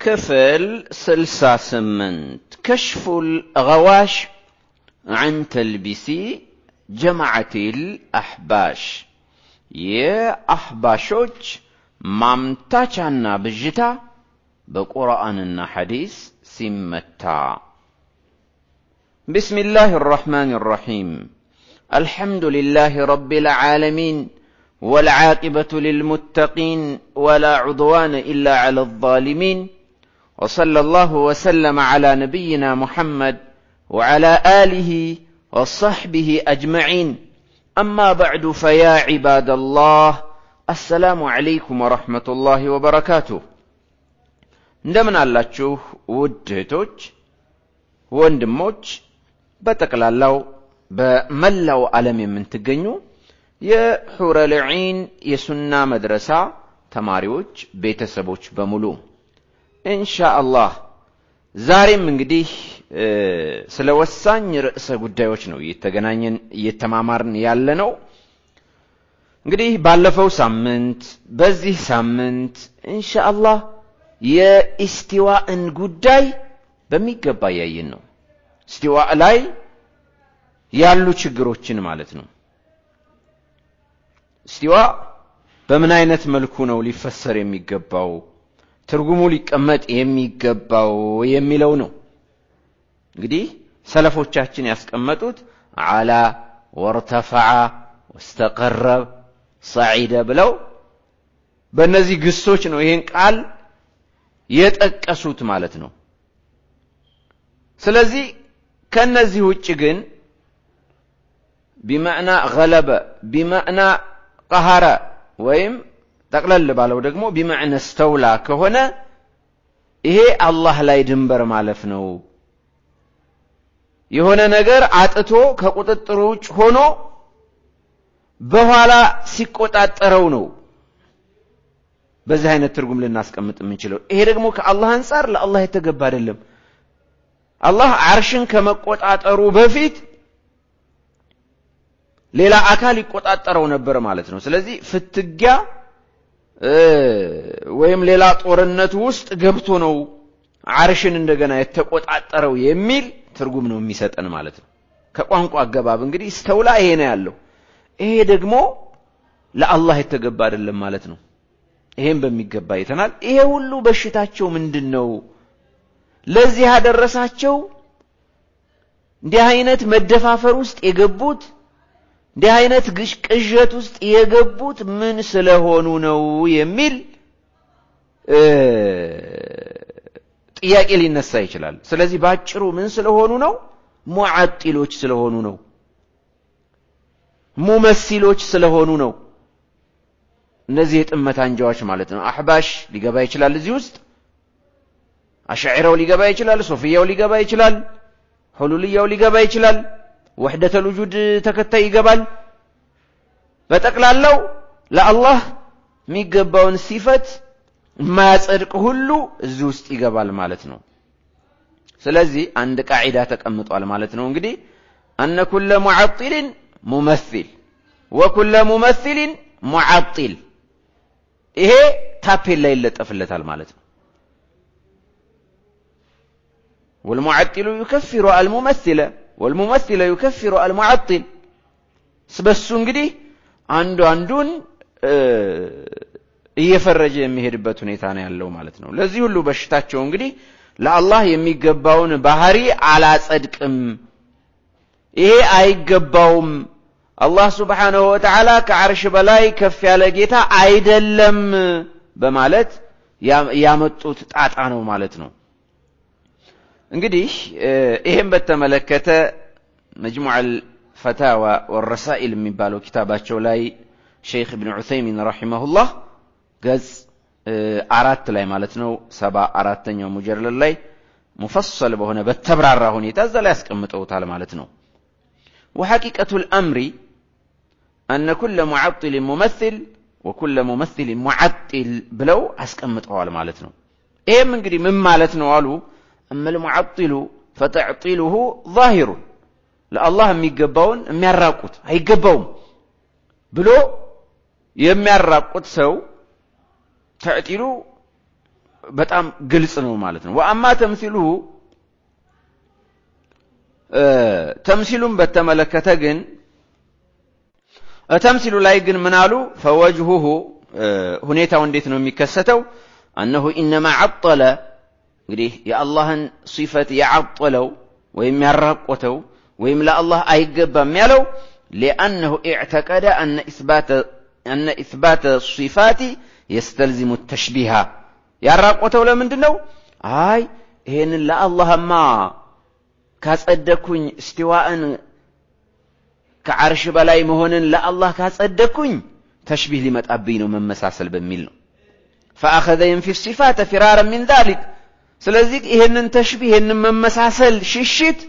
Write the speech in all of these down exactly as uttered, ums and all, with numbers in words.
كفل سلسة سمنت كشف الغواش عن تلبسي جماعة الأحباش يا أحباشوش مامتاچانا بجتا بقرآن حديث سمتا. بسم الله الرحمن الرحيم. الحمد لله رب العالمين والعاقبة للمتقين ولا عدوان إلا على الظالمين وصلى الله وسلم على نبينا محمد وعلى آله وصحبه أجمعين. أما بعد فيا عباد الله السلام عليكم ورحمة الله وبركاته. እንደምን አላችሁ ውድ እህቶች ወንድሞች በተቀላላው በመላው ዓለም የምትገኙ የሑረል ዒን የሱና መድረሳ ተማሪዎች ቤተሰቦች በሙሉ ኢንሻአላህ ዛሬም እንግዲህ ስለ ወሳኝ ርዕሰ ጉዳዮች ነው እየተገናኘን እየተማማርን ያለነው። እንግዲህ ባለፈው ሳምንት በዚህ ሳምንት ኢንሻአላህ የኢስቲዋእን ጉዳይ በሚገባ ያየን ነው። ኢስቲዋእ ላይ ያሉ ችግሮችን ማለት ነው። ኢስቲዋእ በምን አይነት መልኩ ነው ሊፈሰር የሚገባው ትርጉሙ ሊቀመጥ የሚገባው የሚለው ነው። እንግዲህ ሰለፎቻችን ያስቀመጡት አላ ወርተፈዐ ወስተቀረ ሰዒደ ብለው በእነዚህ ግሶች ነው ይሄን ቃል የጠቀሱት ማለት ነው። ስለዚህ ከነዚህ ውጭ ግን بمعنى غلب بمعنى قهر ወይም ጠቅለል ባለው ደግሞ بمعنى استولى ከሆነ ይሄ አላህ ላይ ድንበር ማለፍ ነው። የሆነ ነገር አጥቶ ከቁጥጥሩ ውጭ ሆኖ በኋላ ሲቆጣጠረው ነው በዚህ አይነት ትርጉም ልናስቀምጥ የምንችለው። ይሄ ደግሞ ከአላህ አንፃር ለአላህ የተገባ አይደለም። አላህ አርሽን ከመቆጣጠሩ በፊት ሌላ አካል ይቆጣጠረው ነበር ማለት ነው። ስለዚህ ፍትጊያ ወይም ሌላ ጦርነት ውስጥ ገብቶ ነው አርሽን እንደገና የተቆጣጠረው የሚል ትርጉም ነው የሚሰጠን ማለት ነው። ከቋንቋ አገባብ እንግዲህ استولى ይሄ ነው ያለው። ይሄ ደግሞ ለአላህ የተገባ አይደለም ማለት ነው። ይሄን በሚገባ ይተናል። ይሄ ሁሉ በሽታቸው ምንድነው ለዚህ ያደረሳቸው? እንዲህ አይነት መደፋፈር ውስጥ የገቡት እንዲህ አይነት ቅዠት ውስጥ የገቡት ምን ስለሆኑ ነው የሚል ጥያቄ ሊነሳ ይችላል። ስለዚህ ባጭሩ ምን ስለሆኑ ነው? ሙዓጢሎች ስለሆኑ ነው። ሙመሲሎች ስለሆኑ ነው። እነዚህ የጥመት አንጃዎች ማለት ነው። አህባሽ ሊገባ ይችላል እዚህ ውስጥ፣ አሽዓሪው ሊገባ ይችላል፣ ሶፊያው ሊገባ ይችላል፣ ሁሉልያው ሊገባ ይችላል፣ ወህደተል ውጁድ ተከታይ ይገባል። በጠቅላላው ለአላህ የሚገባውን ሲፈት የማያጸድቅ ሁሉ እዚህ ውስጥ ይገባል ማለት ነው። ስለዚህ አንድ ቃዒዳ ተቀምጧል ማለት ነው። እንግዲህ አነ ኩለ ሙዓጢልን ሙመሲል ወኩለ ሙመሲልን ሙዓጢል ይሄ ታፔል ላይ ይለጠፍለታል ማለት ነው። والمعطل يكفر الممثل والممثل يكفر المعطل ስበሱ እንግዲህ አንዱ አንዱን እየፈረጀ የሚሄድበት ሁኔታ ነው ያለው ማለት ነው። ለዚህ ሁሉ በሽታቸው እንግዲህ ለአላህ የሚገባውን ባህሪ አላጸድቅም፣ ይሄ አይገባውም፣ አላህ Subhanahu Wa Ta'ala ከአርሽ በላይ ከፍ ያለ ጌታ አይደለም በማለት ያመጡት ጣጣ ነው ማለት ነው። እንግዲህ ይሄን በተመለከተ مجموع الفتاوى والرسائل የሚባለው ኪታባቸው ላይ ሼክ ኢብኑ ዑሰይሚን ረሂመሁላህ ገጽ አራት ላይ ማለት ነው ሰባ አራተኛው ሙጀለድ ላይ ሙፈሰል በሆነ በተብራራ ሁኔታ እዛ ላይ ያስቀምጠውታል ማለት ነው። وحقيقة الأمر أن كل معطل ممثل وكل ممثل معطل بلو أسكمتوا على مالتنا. إيه من قري من مالتنا قالوا أما المعطل فتعطيله ظاهر لا الله ميقبون ميراقوت هيقبون بلو يميراقوت سو تعطيلو በጣም ግልጽ ነው ማለት ነው ወአማ ተምሲሉ ተምሲሉን በተመለከተ ግን ተምሲሉ ላይ ግን ምን አሉ فوجهه ሁኔታው እንዴት ነው የሚከሰተው انه انما عطل እንግዲህ የአላህን ሲፈት ያعطለው ወይም ያራቆተው ወይም ለአላህ አይገባም ያለው لانه اعتقد ان اثبات ان اثبات الصفات يستلزم التشبيه ያራቆተው ለምንድነው አይ ይሄንን ለአላህማ ካጸደኩኝ استواءን ከዓርሽ በላይ መሆንን ለአላህ ካጸደኩኝ ተሽቢህ ሊመጣብኝ ነው መመሳሰል በሚል ነው فاخذ ينفي الصفات فرارا من ذلك ስለዚህ ይሄንን ተሽቢህ ይሄንን መመሳሰል ሽሽት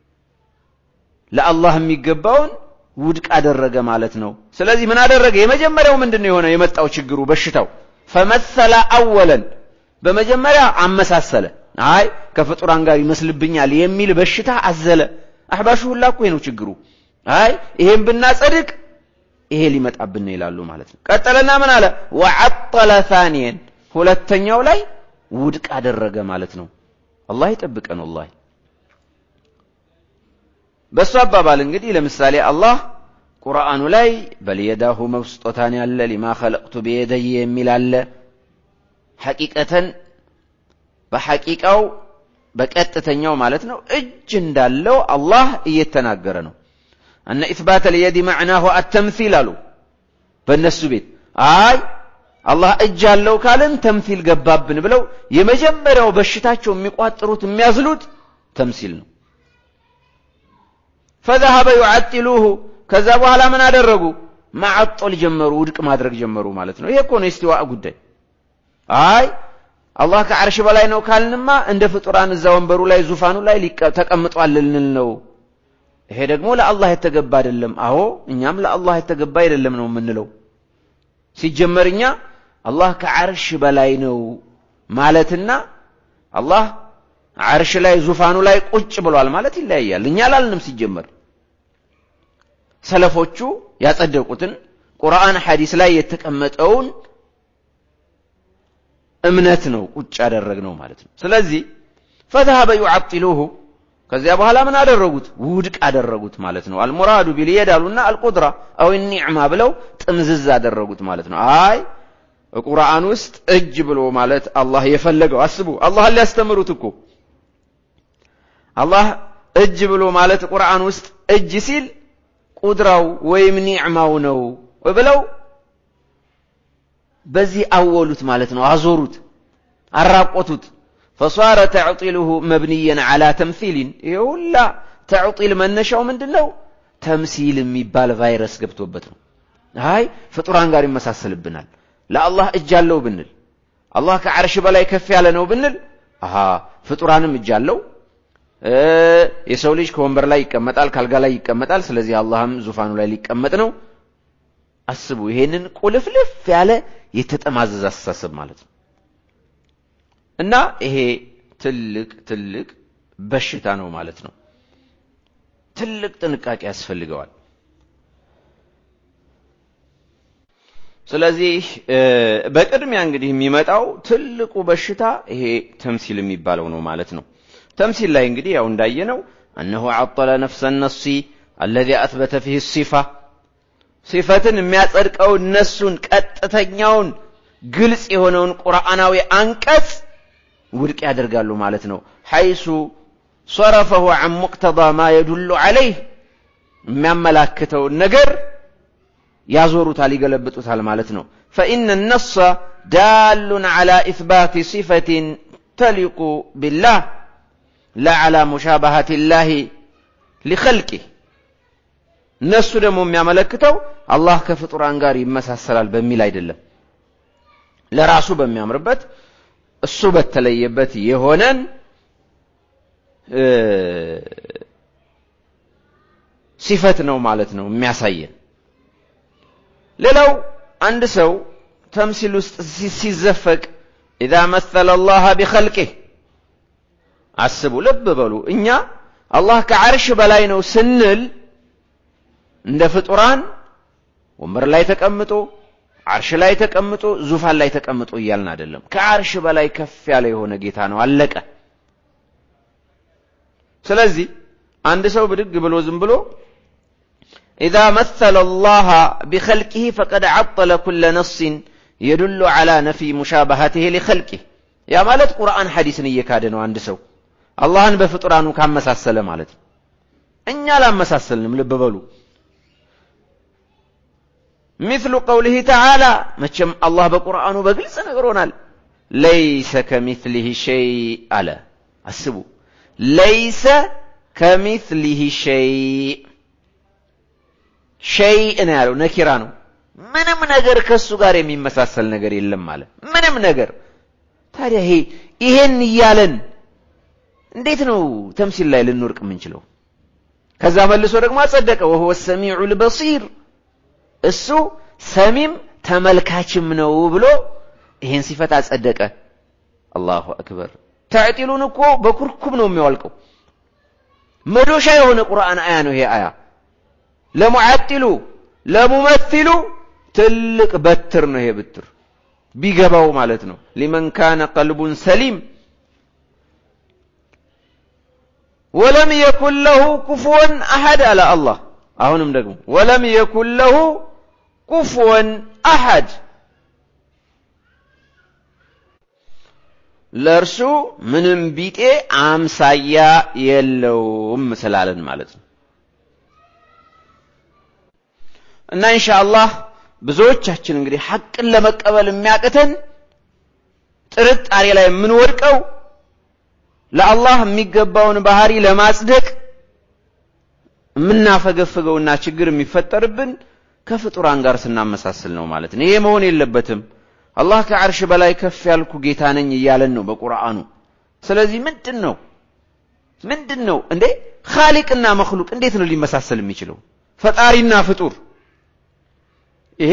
ለአላህ የሚገባውን ውድቅ አደረገ ማለት ነው ስለዚህ ምን አደረገ የመጀመሪያው ምንድነው የሆነው የመጣው ችግሩ በሽታው فمثل اولا በመጀመሪያ አመሳሰለ አይ ከፍጡራን ጋር ይመስልብኛል የሚል በሽታ አዘለ አህባሹ ሁላ እኮ ነው ችግሩ አይ ይሄን ብናጸድቅ ይሄ ሊመጣብን ይላሉ ማለት ነው ቀጠለና ምን አለ وعطل ثانيا ሁለተኛው ላይ ውድቅ አደረገ ማለት ነው አላህ ይጠብቀን والله በሱ አባባል እንግዲህ ለምሳሌ አላህ ቁርአኑ ላይ በልየዳሁ መብስጦታን ያለ لما خلقت بيدي የሚል አለ ሐቂቀተን በሐቂቃው በቀጥተኛው ማለት ነው እጅ እንዳለው አላህ እየተናገረ ነው ان اثبات اليد معناه التمثيل አሉ በእነሱ ቤት አይ አላህ እጅ አለው ካለን ተምሲል ገባብን ብለው የመጀመሪያው በሽታቸው የሚቋጥሩት የሚያዝሉት ተምሲል ነው فذهب يعطلوه ከዛ በኋላ ምን አደረጉ ማዕጠል ጀመሩ ውድቅ ማድረግ ጀመሩ ማለት ነው ይሄ እኮ ነው استواء ጉዳይ አይ አላህ ከዓርሽ በላይ ነው ካልንማ እንደ ፍጡራን እዛ ወንበሩ ላይ ዙፋኑ ላይ ተቀምጧል ልንል ነው ይሄ ደግሞ ለአላህ የተገባ አይደለም አዎ እኛም ለአላህ የተገባ አይደለም ነው የምንለው ሲጀመርኛ አላህ ከዓርሽ በላይ ነው ማለትና አላህ ዓርሽ ላይ ዙፋኑ ላይ ቁጭ ብሏል ማለት ይለያያል እኛ አላልንም ሲጀመር ሰለፎቹ ያጸደቁትን ቁርአን ሐዲስ ላይ የተቀመጠውን እምነት ነው ቁጭ ያደረግነው ማለት ነው ስለዚህ فذهب يعطلوه ከዚያ በኋላ ምን አደረጉት ውድቅ አደረጉት ማለት ነው አልሙራዱ ቢልየዳሉና አልቁድራ አው النعمه ብለው ጥምዝዝ አደረጉት ማለት ነው አይ ቁርአን ውስጥ እጅ ብሎ ማለት አላህ የፈለገው አስቡ አላህ ሊያስተምሩት እኮ አላህ እጅ ብሎ ማለት ቁርአን ውስጥ እጅ ሲል ቁድራው ወይም ኒዕማው ነው ብለው በዚህ አወሉት ማለት ነው አዞሩት አራቆቱት فصار تعطيله مبنيا على تمثيل يولا تعطيل منشاው ምንድነው ተምሲል የሚባል ቫይረስ ገብቶበት ነው አይ ፍጡራን ጋር ይመሳሰልብናል ለአላህ እጅ አለው ብንል አላህ ከዓርሽ በላይ ከፍ ያለ ነው ብንል አሃ ፍጡራንም እጅ አለው የሰው ልጅ ከወንበር ላይ ይቀመጣል ካልጋ ላይ ይቀመጣል ስለዚህ አላህም ዙፋኑ ላይ ሊቀመጥ ነው አስቡ ይሄንን ቁልፍልፍ ያለ የተጠማዘዘ አስተሳሰብ ማለት ነው እና ይሄ ትልቅ ትልቅ በሽታ ነው ማለት ነው ትልቅ ጥንቃቄ ያስፈልገዋል ስለዚህ በቅድሚያ እንግዲህ የሚመጣው ትልቁ በሽታ ይሄ ተምሲል የሚባለው ነው ማለት ነው ተምሲል ላይ እንግዲህ ያው እንዳየነው انه عطل نفس النص الذي اثبت فيه الصفه صفትን የሚያጸድቀው እነሱን ቀጥተኛውን ግልጽ የሆነውን ቁርአናዊ አንቀጽ ውድቅ ያደርጋሉ ማለት ነው حيث صرفه عن مقتضى ما يدل عليه የሚያመላክተው ነገር ያዞሩታል ይገለብጡታል ማለት ነው فإن النص دال على إثبات صفة تليق بالله لا على مشابهة الله لخلقه ነሱ ደግሞ የሚያመለክተው አላህ ከፍጡራን ጋር ይመሳሰላል በሚል አይደለም ለራሱ በሚያምርበት እሱ በተለየበት የሆነን ሲፈት ነው ማለት ነው የሚያሳየን ሌላው አንድ ሰው ተምሲል ውስጥ ሲዘፈቅ اذا مثل الله بخلقه አስቡ ልብ በሉ እኛ አላህ ከዓርሽ በላይ ነው ስንል እንደ ፍጡራን ወንበር ላይ ተቀምጦ አርሽ ላይ ተቀምጦ ዙፋን ላይ ተቀምጦ ይያልን አይደለም ከአርሽ በላይ ከፍ ያለ የሆነ ጌታ ነው አለቀ ስለዚህ አንድ ሰው ብድግ ብሎ ዝም ብሎ اذا مثل الله بخلقه فقد عطل كل نص يدل على نفي مشابهته لخلقه يا ማለት ቁርአን ሐዲስን እየካደ ነው አንድ ሰው አላህን በፍጡራኑ ካመሳሰለ ማለት እኛ ላመሳሰልንም ልብ በሉ مثل قوله تعالى መቼም አላህ በቁርአኑ በግልጽ ነግሮናል ليس كمثله شيء አለ አስቡ ليس كمثله شيء شيء ነው ያለው ነኪራ ነው ምንም ነገር ከሱ ጋር የሚመሳሰል ነገር የለም ማለት ምንም ነገር ታዲያ ይሄ ይሄን ይያለን እንዴት ነው ተምሲል ላይ ልንወርቅ የምንችለው ከዛ መልሶ ደግሞ አጸደቀ وهو السميع البصير እሱ ሰሚም ተመልካችም ነው ብሎ ይሄን ሲፈታ አጸደቀ አላሁ አክበር ተዕጢሉን እኮ በኩርኩም ነው የሚያወልቀው መዶሻ የሆነ ቁርአን አያ ነው ይሄ አያ ለሙዓጢሉ ለሙመثሉ ትልቅ በትር ነው ይሄ በትር ቢገባው ማለት ነው لمن كان قلب سليم ولم يكن له كفوا احد على الله አሁንም ደግሞ ولم يكن له كفوا احد ለርሱ ምንም ቢጤ አምሳያ የለውም ስላለን ማለት ነው እና ኢንሻአላህ ብዙዎቻችን እንግዲህ ሐቅን ለመቀበል የሚያቀተን ጥርጣሬ ላይ ምን ወድቀው ለአላህ የሚገባውን ባህሪ ለማጽደቅ ምናፈገፈገውና ችግር የሚፈጠርብን ከፍጡራን ጋር ስናመሳስል ነው ማለት ነው ይሄ መሆን የለበትም አላህ ከዓርሽ በላይ ከፍ ያልኩ ጌታ ነኝ ይያለን ነው በቁርአኑ ስለዚህ ምንድነው ምንድነው እንዴ ኻሊቅና መኽሉቅ እንዴት ነው ሊመሳሰል የሚችለው ፈጣሪና ፍጡር ይሄ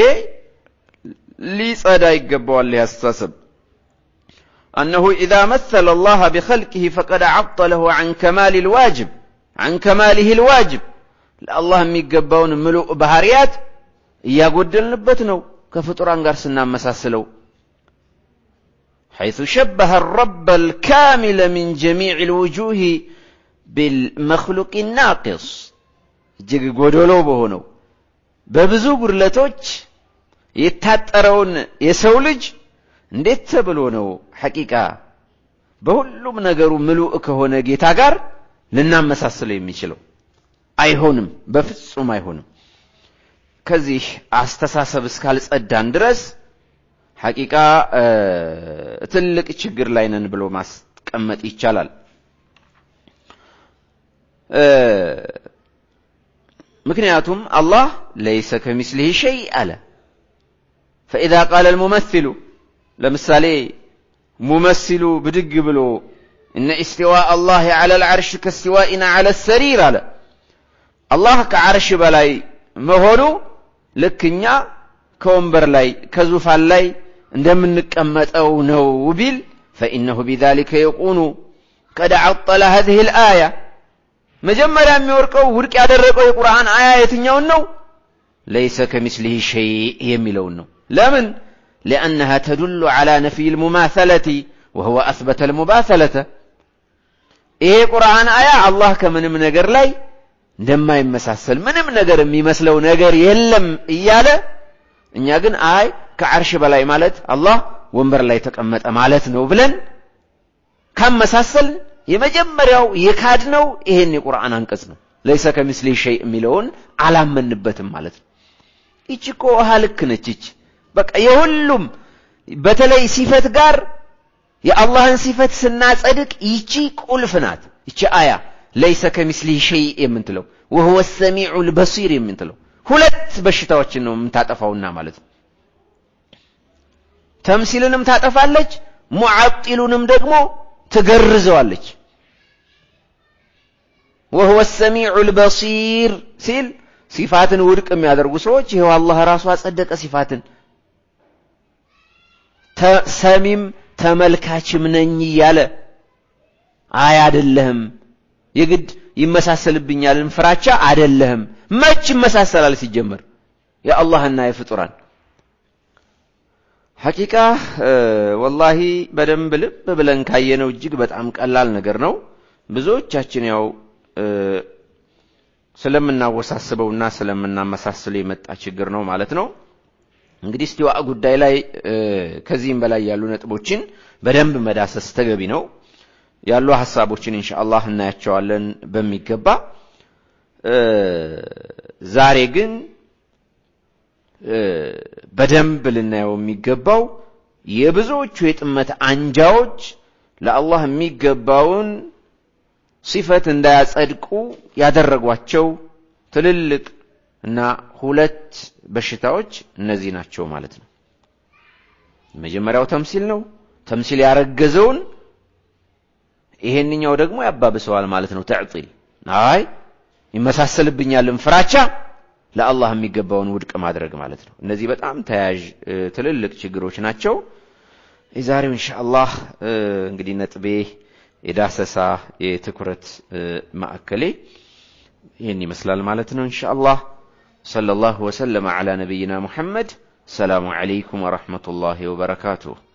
ሊጸዳ ይገባዋል ያስተሳሰብ انه اذا مثل الله بخلقه فقد عطله عن كمال الواجب عن كماله الواجب الله የሚገባውን ምሉእ ባህሪያት ያጎደልንበት ነው ከፍጡራን ጋር ስናመሳስለው حيث شبه الرب الكامل من جميع الوجوه بالمخلوق الناقص እጅግ ጎዶሎ በሆነው በብዙ ጉድለቶች የታጠረውን የሰው ልጅ እንዴት ተብሎ ነው ሐቂቃ በሁሉም ነገሩ ምሉእ ከሆነ ጌታ ጋር ልናመሳስለው የሚችለው አይሆንም በፍጹም አይሆንም ከዚህ አስተሳሰብ እስካልጸዳን ድረስ ሐቂቃ ትልቅ ችግር ላይ ነን ብሎ ማስቀመጥ ይቻላል ምክንያቱም አላህ ليس كمثله شيء አለ فاذا قال الممثل ለምሳሌ ሙመሲሉ ብድግ ብሎ ان استواء الله على العرش كاستوائنا على السرير አለ አላህ ከዓርሽ በላይ መሆኑ ለክኛ ከወንበር ላይ ከዙፋን ላይ እንደምንቀመጠው ነው ቢል فانه بذلك يكون قد عطل هذه الايه መጀመሪያ የሚወርቀው ውድቅ ያደረገው የቁርአን አያ የትኛው ነው ليس كمثله شيء የሚለው ነው ለምን لانها تدل على نفي المماثله وهو اثبت المماثله ይሄ ቁርአን አያ አላህ ከምንም ነገር ላይ እንደማይመሳሰል ምንም ነገር የሚመስለው ነገር የለም እያለ እኛ ግን አይ ከዓርሽ በላይ ማለት አላህ ወንበር ላይ ተቀመጠ ማለት ነው ብለን ካመሳሰል የመጀመሪያው የካድነው ይሄን የቁርአን አንቀጽ ነው ليس كمثله شيء የሚለውን አላመንበትም ማለት ነው እቺኮ ሐልክ ነች እቺ በቃ የሁሉም በተለይ ሲፈት ጋር የአላህን ሲፈት ስናጸድቅ ይቺ ቁልፍ ናት ይቺ አያ ليس كمثله شيء የምንትለው وهو السميع البصير የምንትለው ሁለት በሽታዎችን ነው የምታጠፋውና ማለት ነው ተምሲልንም ታጠፋለች ሙዓጢሉንም ደግሞ ትገርዘዋለች وهو السميع البصير ሲል ሲፋትን ውድቅ የሚያደርጉ ሰዎች ይሄው አላህ ራሱ አጸደቀ ሲፋትን ሰሚም ተመልካችም ነኝ ያለ አይ አይደለም የግድ ይመሳሰልብኛልን ፍራቻ አይደለም መች ይመሳሰላል ሲጀመር ያ አላህና የፍጡራን ሐቂቃ ወላሂ በደንብ ልብ ብለን ካየነው እጅግ በጣም ቀላል ነገር ነው ብዙዎቻችን ያው ስለምናወሳስበውና ስለምናመሳስለው የመጣ ችግር ነው ማለት ነው እንግዲህ እስቲዋ ጉዳይ ላይ ከዚህም በላይ ያሉ ነጥቦችን በደንብ መዳሰስ ተገቢ ነው ያሉ ሐሳቦችን ኢንሻአላህ እናያቸዋለን በሚገባ ዛሬ ግን በደንብ ልናየው የሚገባው የብዙዎቹ የጥመት አንጃዎች ለአላህ የሚገባውን ሲፈት እንዳያጸድቁ ያደረጓቸው ትልልቅ እና ሁለት በሽታዎች እነዚህ ናቸው ማለት ነው መጀመሪያው ተምሲል ነው ተምሲል ያረገዘውን ይሄንኛው ደግሞ ያባብሰዋል ማለት ነው ተዕጢል አይ ይመሳሰልብኛልን ፍራቻ ለአላህ የሚገባውን ውድቅ ማድረግ ማለት ነው እነዚህ በጣም ተያያዥ ትልልቅ ችግሮች ናቸው የዛሬው ኢንሻአላህ እንግዲህ ነጥቤ የዳሰሳ የትኩረት ማዕከሌ ይሄን ይመስላል ማለት ነው ኢንሻአላህ ሰለላሁ ዐለይሂ ወሰለም ዐላ ነብይና ሙሐመድ ሰላሙ ዐለይኩም ወራህመቱላሂ ወበረካቱሁ